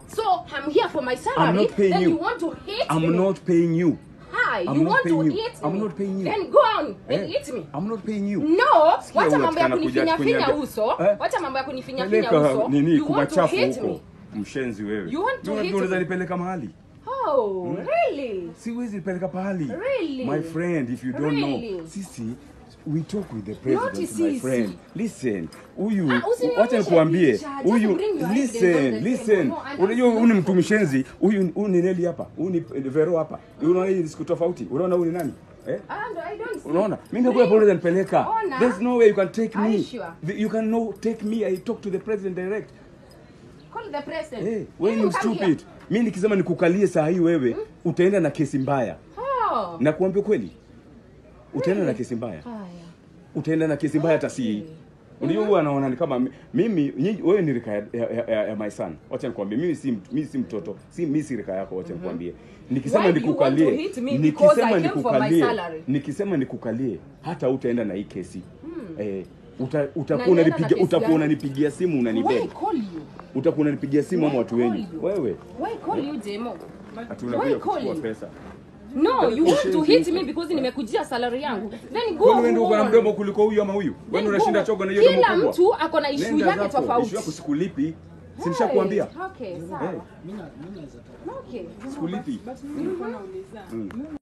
So I'm here for my salary. I'm not paying then you. You want to hit me? I'm not paying you. Hi, I'm you not want to paying you. hit me? I'm not paying you. Then go on and hit me. I'm not paying you. No, Sikia wacha mambo ya unataka kunifinya kuja finya uso. Wacha mambo ya kunifinya finya uso. Nini You want to kumachafu hit huko? me? Mshenzi wewe. You want to hit me? Unaweza nipeleka mahali? Oh, really? Siwezi nipeleka pahali. Really? My friend, if you don't know, sisi we talk with the president, my friend. Listen, huyu wacha nikuambie, huyu listen. Unajua huyu ni mtu mshenzi, huyu ni Neli hapa, huyu ni Vero hapa. Unaona hii siku tofauti. Unaona huyu ni nani? I don't see. Unaona? Mimi ndio kwa polisi nipeleka. There's no way you can take me. Sure? You can no take me. I talk to the president direct. Call the president. Hey, wewe ni stupid. Mimi nikisema nikukalie saa hii wewe, utaenda na kesi mbaya. Na kuambia kweli. Utaenda na kesi mbaya. Utaenda na kesi mbaya hata si. Unajua huwa anaona ni kama mimi wewe ni rika ya my son. Wacha nikwambie mimi si mtoto. Mimi si rika yako, wacha nikwambie. Nikisema nikukalie hata utaenda na hii kesi. Utakuwa unanipigia simu unanibeba. Utakuwa unanipigia simu ama watu wengi. Wewe. Why call you demo? Atunakuja kuchukua pesa. No, you want to hit me because nimekujia salary yangu. Then go. Wewe ndio uko na mdomo kuliko huyu ama huyu. Wewe unashinda chogo na hiyo mdomo kubwa. Kila mtu ako na issue yake tofauti. Issue yako sikulipi. Si nishakwambia. Okay, sawa. Mimi naweza. Okay. Sikulipi. But mimi nilikuwa nauliza.